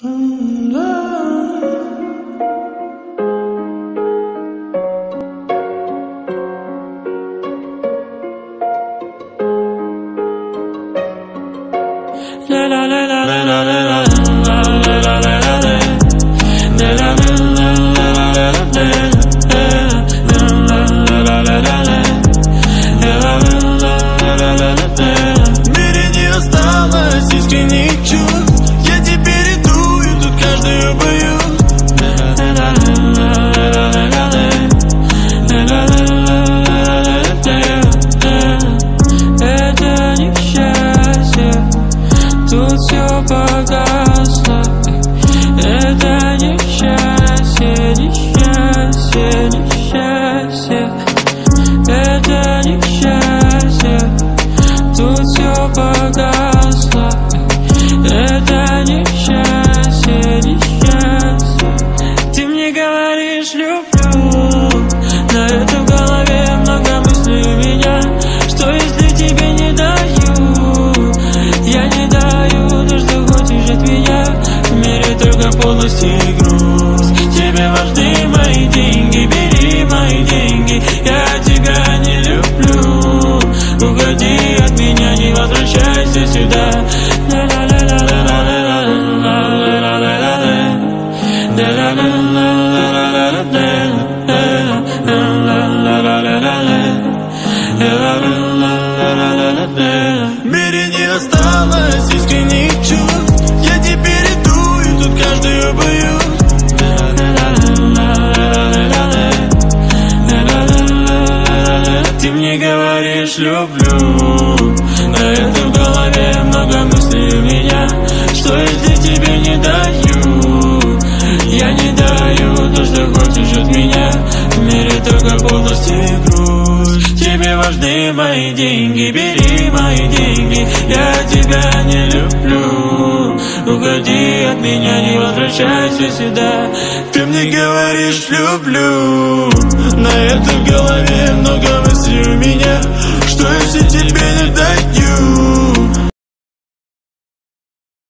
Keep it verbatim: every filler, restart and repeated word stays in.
В мире не осталось искренних чувств. Я теперь иду, и тут каждую бою. Это несчастье, тут все погасло. Это несчастье, несчастье, несчастье. Это несчастье, тут все погасло. Это несчастье, несчастье. Ты мне говоришь люблю, на это в голове много мыслей у меня. Что если тебе не даю? Я не даю то, что хочешь от меня. В мире только полости и груз. Тебе важны мои деньги, бери мои деньги. Я тебя не люблю. Уходи от меня, не возвращайся сюда. В мире не осталось искренних чувств. Я теперь иду, и тут каждую бою. Ты мне говоришь люблю, на это в голове много мыслей у меня. Что если тебе не даю? Я не даю то, что хочешь от меня. В мире только полость и грусть. Тебе важны мои деньги, бери мои деньги. Я тебя не люблю. Уходи от меня, не возвращайся сюда. Ты мне говоришь люблю, на это в голове много мыслей у меня. Что если тебе не даю?